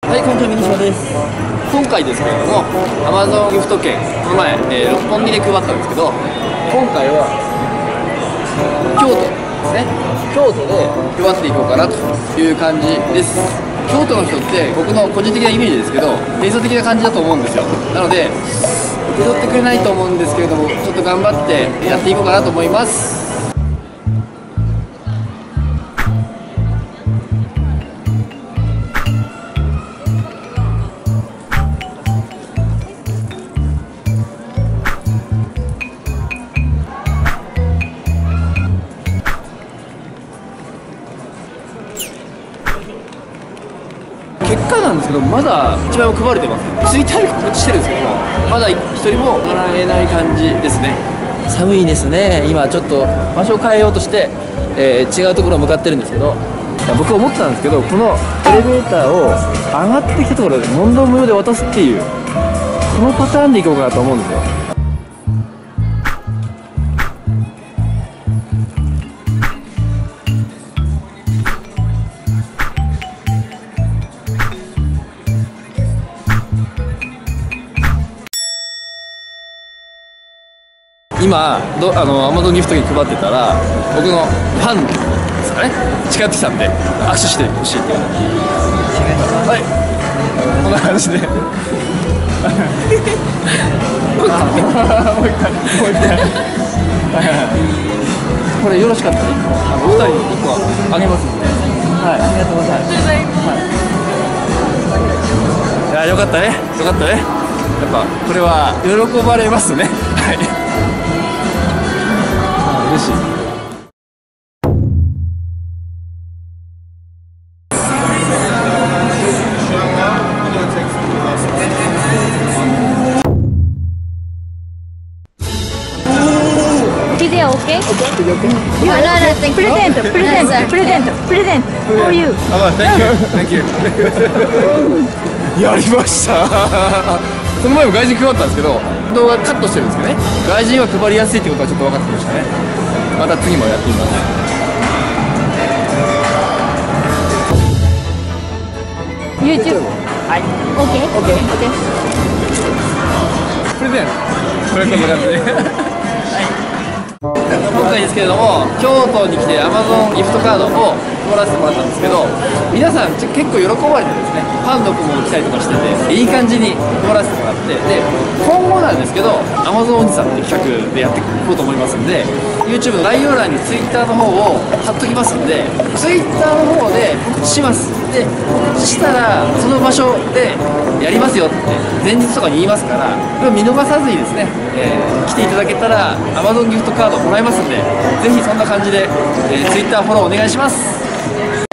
はい、こんにちは、ミニシマです。今回ですけれども、Amazon ギフト券、この前、六本木で配ったんですけど、今回は京都ですね。京都で配っていこうかなという感じです。京都の人って僕の個人的なイメージですけど、閉鎖的な感じだと思うんですよ。なので受け取ってくれないと思うんですけれども、ちょっと頑張ってやっていこうかなと思います。結果なんですけど、まだ1枚も配れてます。ツイッターに告知してるんですけど、まだ1人ももらえない感じですね。寒いですね。今ちょっと場所を変えようとして、違うところ向かってるんですけど、僕思ったんですけど、このエレベーターを上がってきたところで問答無用で渡すっていう、このパターンでいこうかなと思うんですよ。今Amazon ギフト券配ってたら、僕のファンですかね、近寄ってきたんで握手してほしいっていう。はい、こんな感じでもう一回これよろしかったらお二人に1個あげますんで。はい、ありがとうございます。いや、よかったね、よかったね。やっぱこれは喜ばれますね。はい、嬉しい。 Video okay? Another thing. Present. For you. Thank you. やりました。その前も外人配ったんですけど、動画カットしてるんですけどね、外人は配りやすいってことはちょっと分かってきましたね。また次もやってみます。 YouTube. はい。 Okay. プレゼント。これこんな感じで。今回ですけれども、京都に来て Amazon ギフトカードを配らせてもらったんですけど、皆さん結構喜ばれてですね、ファンの子も来たりとかしてて、いい感じに配らせてもらって、で今後なんですけど Amazon おじさんって企画でやっていこうと思いますんで、 YouTube の概要欄に Twitter の方を貼っときますんで、 Twitter の方で告知します。で告知したらその場所でやりますよって前日とかに言いますから、見逃さずにですね、来ていただけたら Amazon ギフトカードもらえますんで、ぜひそんな感じで、Twitter フォローお願いします。